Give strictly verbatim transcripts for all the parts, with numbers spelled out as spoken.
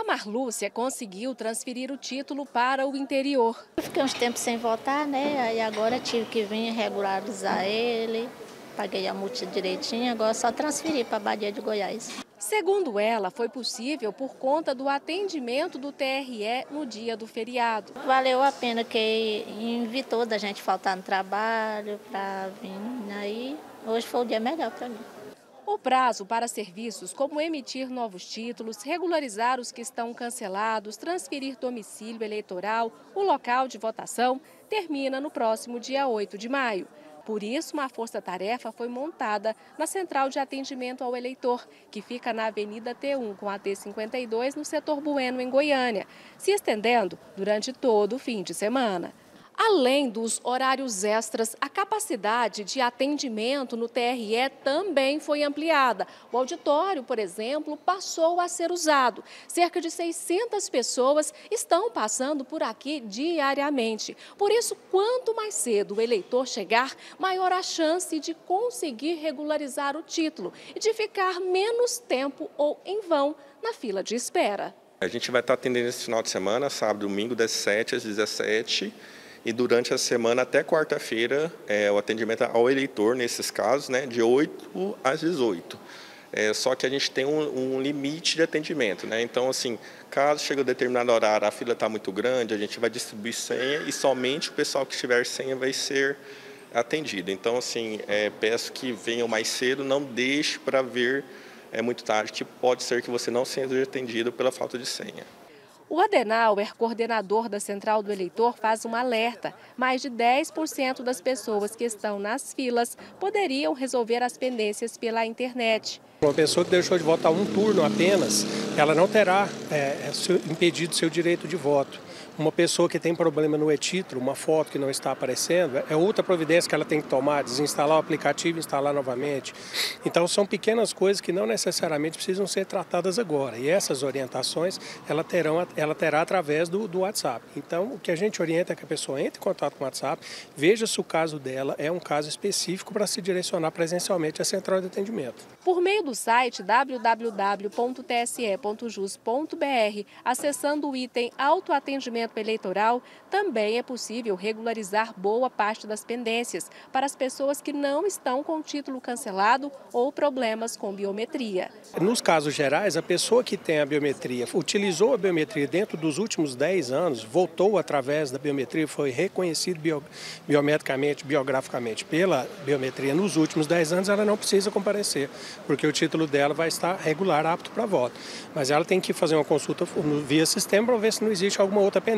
Marlúcia conseguiu transferir o título para o interior. Eu fiquei uns tempos sem votar, né? Aí agora tive que vir regularizar ele, paguei a multa direitinho, agora é só transferir para a Badia de Goiás. Segundo ela, foi possível por conta do atendimento do T R E no dia do feriado. Valeu a pena que invitou da gente faltar no trabalho para vir, aí hoje foi o dia melhor para mim. O prazo para serviços como emitir novos títulos, regularizar os que estão cancelados, transferir domicílio eleitoral, o local de votação, termina no próximo dia oito de maio. Por isso, uma força-tarefa foi montada na Central de Atendimento ao Eleitor, que fica na Avenida T um com a T cinquenta e dois, no setor Bueno, em Goiânia, se estendendo durante todo o fim de semana. Além dos horários extras, a capacidade de atendimento no T R E também foi ampliada. O auditório, por exemplo, passou a ser usado. Cerca de seiscentas pessoas estão passando por aqui diariamente. Por isso, quanto mais cedo o eleitor chegar, maior a chance de conseguir regularizar o título e de ficar menos tempo ou em vão na fila de espera. A gente vai estar atendendo esse final de semana, sábado e domingo, das sete às dezessete. E durante a semana até quarta-feira, é, o atendimento ao eleitor, nesses casos, né, de oito às dezoito. É, só que a gente tem um, um limite de atendimento, né? Então, assim, caso chegue a determinado horário, a fila está muito grande, a gente vai distribuir senha e somente o pessoal que tiver senha vai ser atendido. Então, assim, é, peço que venham mais cedo, não deixe para ver é, muito tarde, que pode ser que você não seja atendido pela falta de senha. O Adenauer, coordenador da Central do Eleitor, faz um alerta. Mais de dez por cento das pessoas que estão nas filas poderiam resolver as pendências pela internet. Uma pessoa que deixou de votar um turno apenas, ela não terá é, impedido seu direito de voto. Uma pessoa que tem problema no e-título, uma foto que não está aparecendo, é outra providência que ela tem que tomar, desinstalar o aplicativo e instalar novamente. Então são pequenas coisas que não necessariamente precisam ser tratadas agora. E essas orientações ela, terão, ela terá através do, do WhatsApp. Então o que a gente orienta é que a pessoa entre em contato com o WhatsApp, veja se o caso dela é um caso específico para se direcionar presencialmente à central de atendimento. Por meio do site w w w ponto t s e ponto jus ponto b r, acessando o item Autoatendimento Eleitoral, também é possível regularizar boa parte das pendências para as pessoas que não estão com título cancelado ou problemas com biometria. Nos casos gerais, a pessoa que tem a biometria, utilizou a biometria dentro dos últimos dez anos, votou através da biometria, foi reconhecido bio, biometricamente, biograficamente pela biometria nos últimos dez anos, ela não precisa comparecer, porque o título dela vai estar regular, apto para voto. Mas ela tem que fazer uma consulta via sistema para ver se não existe alguma outra pendência.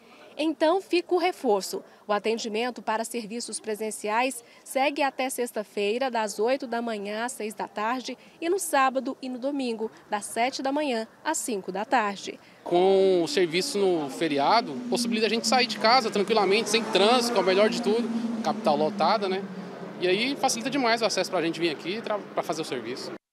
Então fica o reforço. O atendimento para serviços presenciais segue até sexta-feira, das oito da manhã às seis da tarde, e no sábado e no domingo, das sete da manhã às cinco da tarde. Com o serviço no feriado, possibilita a gente sair de casa tranquilamente, sem trânsito, que é o melhor de tudo, capital lotada, né? E aí facilita demais o acesso para a gente vir aqui para fazer o serviço.